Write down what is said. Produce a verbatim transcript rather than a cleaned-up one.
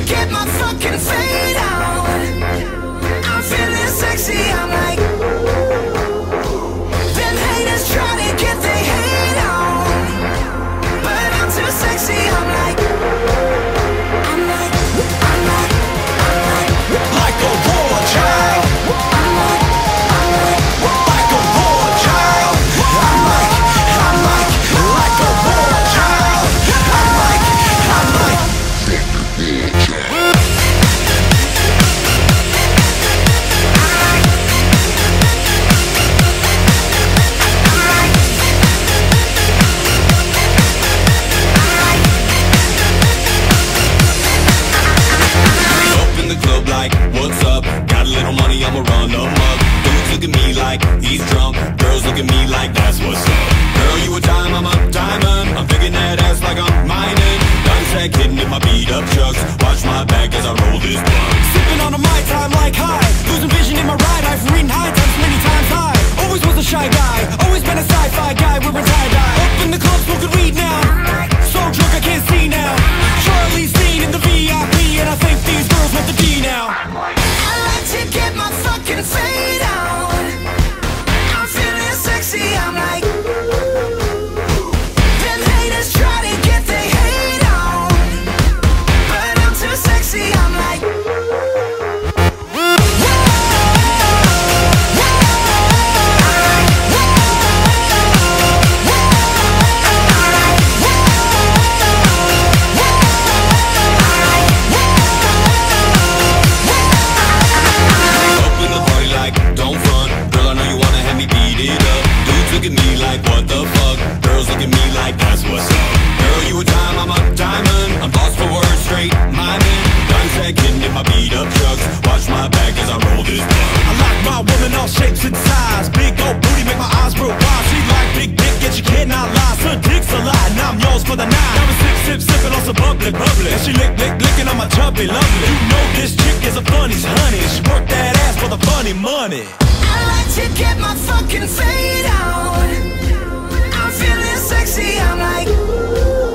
get my fucking fade out. I'm feeling sexy, I'm like, them haters try to get their hate on, but I'm too sexy, I'm like, I'm like, I'm like, I'm like, like a war child. I'm like, I'm like, like a war child. I'm like, I'm like, like a war child. I'm like, I'm like, like, what's up? Got a little money, I'ma run amok. Dudes look at me like he's drunk. Girls look at me like that's what's up. Girl, you a dime, I'm a diamond. I'm digging that ass like I'm mining. Done sack hitting in my beat up chucks. Watch my back as I roll this blunt. Sipping on a Mai Tai like high. Losing vision in my ride. I've reading high times many times high. Always was a shy guy. Always been a sci-fi guy wearing tie-dye. Up in the club smoking weed now. So drunk I can't see now. Charlie's seen in the V I P, and I think these girls want the D now. I like to get my fucking fade out. I'm feeling sexy, I'm like, them haters try to get their hate on, but I'm too sexy, I'm like, look at me like what the fuck. Girls look at me like that's what's up. Girl, you a dime, I'm a diamond. I'm lost for words, straight miming. Done sack hitting in my beat up trucks. Watch my back as I roll this blunt. I like my woman all shapes and size. Big old booty make my eyes real wide. She like big dick, yet she cannot lie. So dick's a lie, now I'm yours for the night. Now we sip, sip, sipping on some bubbly, bubbly. And she lick, lick, licking on my chubby lovely. You know this chick is a funny's honey. She work that ass for the funny money. I like to get my fucking fade out. I'm feeling sexy, I'm like,